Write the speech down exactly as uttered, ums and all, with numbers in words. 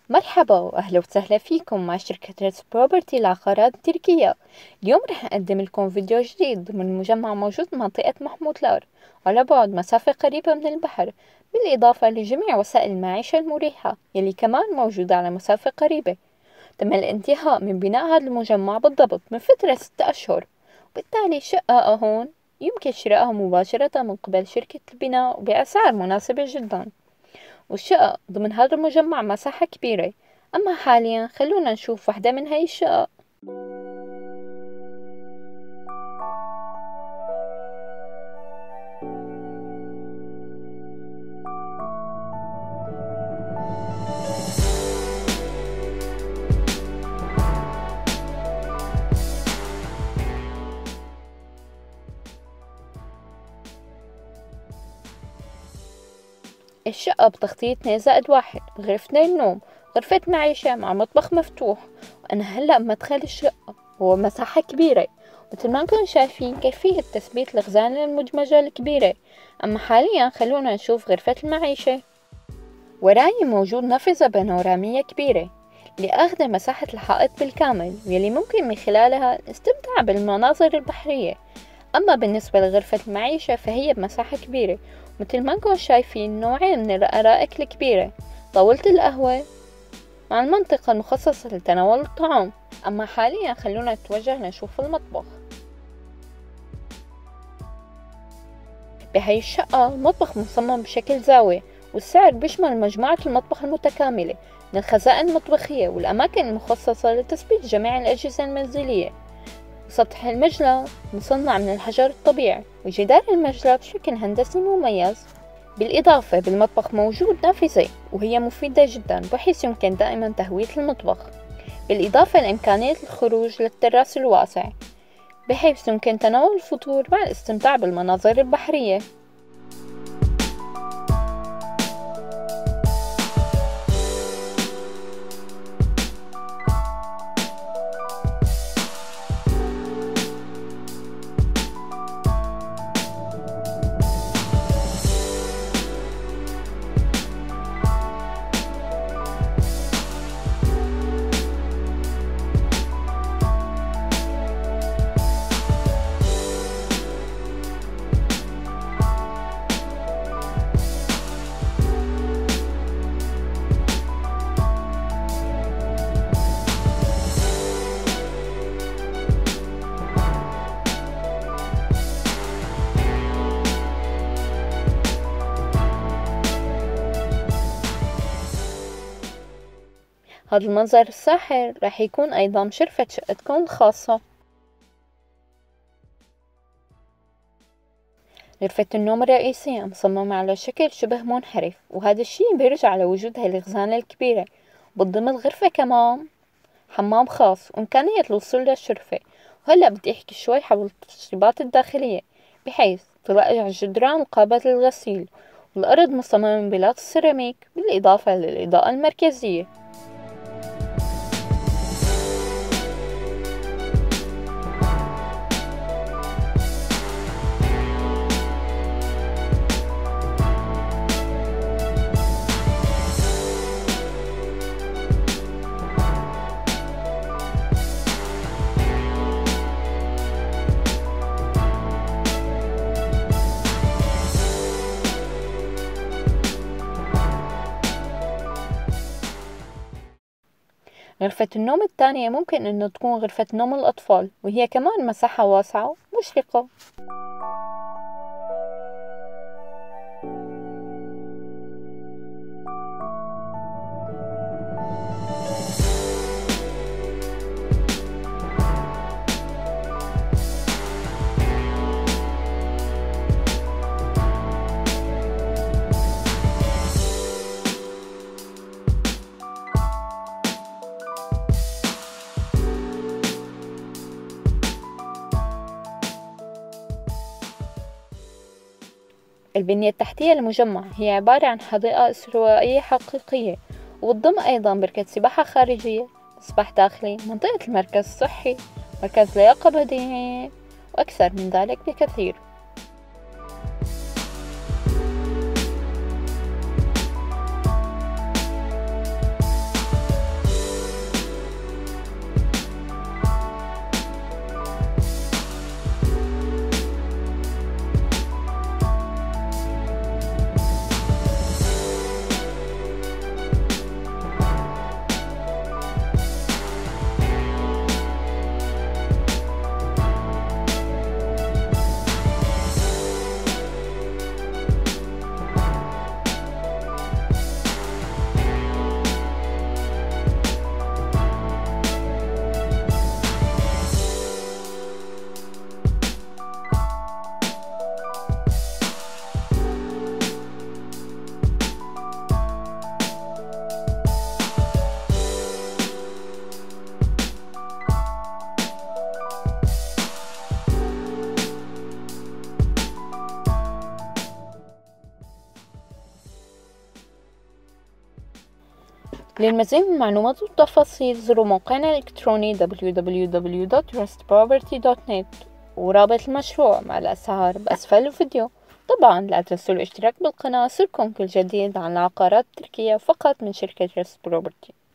مرحبا وأهلا وسهلا فيكم مع شركة ريتس بروبرتي للعقارات التركية. اليوم رح نقدم لكم فيديو جديد ضمن مجمع موجود بمنطقة محمود لار على بعد مسافة قريبة من البحر، بالإضافة لجميع وسائل المعيشة المريحة يلي كمان موجودة على مسافة قريبة. تم الانتهاء من بناء هذا المجمع بالضبط من فترة ستة أشهر، وبالتالي شقة هون يمكن شرائها مباشرة من قبل شركة البناء وبأسعار مناسبة جدا. والشقق ضمن هذا المجمع مساحة كبيرة، أما حاليا خلونا نشوف واحدة من هاي الشقق. الشقة بتغطية اثنين زائد واحد بغرفتين نوم، غرفة معيشة مع مطبخ مفتوح. وأنا هلأ بمدخل الشقة، هو مساحة كبيرة مثل ما نكون شايفين كيفية تثبيت الخزانة المدمجة الكبيرة. أما حاليا خلونا نشوف غرفة المعيشة. وراي موجود نافذة بانورامية كبيرة اللي أخذ مساحة الحائط بالكامل، واللي ممكن من خلالها الاستمتاع بالمناظر البحرية. أما بالنسبة لغرفة المعيشة فهي بمساحة كبيرة، مثل ما نكون شايفين نوعين من الأرائك الكبيرة، طاولة القهوة مع المنطقة المخصصة لتناول الطعام. أما حاليا خلونا نتوجه لنشوف المطبخ. بهاي الشقة المطبخ مصمم بشكل زاوية، والسعر بيشمل مجموعة المطبخ المتكاملة من الخزائن المطبخية والأماكن المخصصة لتثبيت جميع الأجهزة المنزلية. سطح المجلى مصنع من الحجر الطبيعي، وجدار المجلى بشكل هندسي مميز. بالإضافة بالمطبخ موجود نافذة وهي مفيدة جدا، بحيث يمكن دائما تهوية المطبخ، بالإضافة لإمكانية الخروج للتراس الواسع، بحيث يمكن تناول الفطور مع الاستمتاع بالمناظر البحرية. هذا المنظر الساحر راح يكون أيضا مشرفة شقتكم الخاصة. غرفة النوم الرئيسية مصممة على شكل شبه منحرف، وهذا الشي بيرجع على وجود هاي الخزانة الكبيرة. بالضمن الغرفة كمان حمام خاص وإمكانية الوصول للشرفة. وهلأ بدي أحكي شوي حول التشطيبات الداخلية، بحيث تلاقي الجدران قابلة للغسيل، والأرض مصممة من بلاط السيراميك بالإضافة للإضاءة المركزية. غرفة النوم الثانية ممكن إنه تكون غرفة نوم الأطفال، وهي كمان مساحة واسعة ومشرقة. البنية التحتية للمجمع هي عبارة عن حديقة استوائية حقيقية، وبتضم أيضا بركة سباحة خارجية، مسبح داخلي، منطقة المركز الصحي، مركز لياقة بدنية، وأكثر من ذلك بكثير. للمزيد من المعلومات والتفاصيل زوروا موقعنا الإلكتروني دبليو دبليو دبليو دوت تراست بروبرتي دوت نت ورابط المشروع مع الأسعار بأسفل الفيديو. طبعا لا تنسوا الاشتراك بالقناة، يصلكم كل جديد عن العقارات التركية فقط من شركة تراست بروبرتي.